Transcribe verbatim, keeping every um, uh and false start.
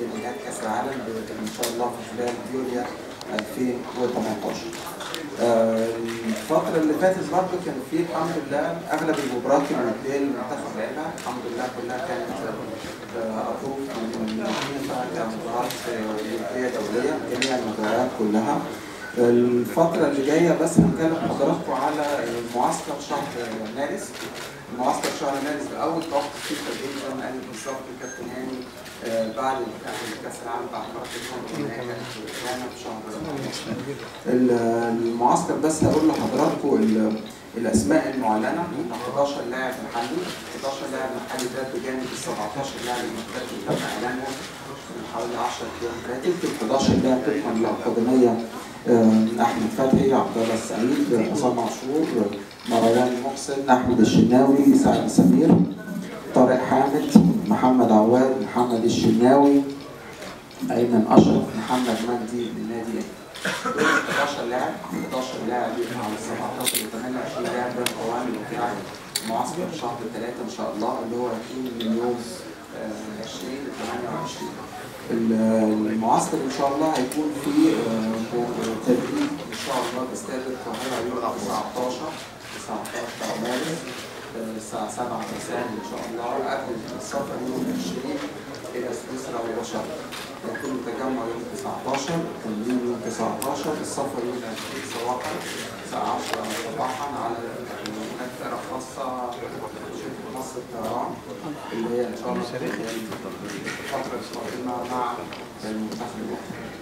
نهائيات كاس العالم ان شاء الله في خلال يوليو ألفين وثمانية عشر. آه الفترة اللي فاتت برضه كان في الحمد لله اغلب المباريات الوديه اللي المنتخب لعبها الحمد لله كلها كانت ابروف من الفيفا كمباريات وديه دوليه، جميع المباريات كلها. الفترة اللي جاية بس هنتكلم حضراتكم على معسكر شهر مارس. معسكر شهر مارس ده أول توقف فيه تدريب زي ما قال بالظبط الكابتن هاني بعد كأس العالم بعد مرات في شهر المعسكر. بس هقول لحضراتكم الأسماء المعلنة من حداشر لاعب محلي، حداشر لاعب محلي ده بجانب ال سبعتاشر لاعب المحترف اللي تم إعلانهم من حوالي عشرة أيام فاتت. ال حداشر لاعب طبقا للأكاديمية احمد فتحي، عبد الله السعيد، عصام عاشور، مروان محسن، احمد الشناوي، سعد سمير، طارق حامد، محمد عواد، محمد الشناوي، ايمن اشرف، محمد مجدي من نادي دول حداشر لاعب. حداشر لاعب على سبعتاشر و ثمانية وعشرين لاعب ده القوام بتاع معسكر شهر ثلاثة ان شاء الله اللي هو هيكون من يوم عشرين ل ثمانية وعشرين. المعسكر ان شاء الله هيكون فيه تدريب ان شاء الله باستاد القاهره يوم تسعتاشر مارس الساعه سبعة مساء ان شاء الله، قبل السفر يوم عشرين الى سويسرا مباشره. هيكون التجمع يوم تسعتاشر، التمرين يوم تسعتاشر، السفر يوم عشرين صباحا الساعه عشرة صباحا على هناك فرقه خاصه شركه مصر الطيران اللي هي ان شاء الله الفتره القادمه مع المنتخب الوطني.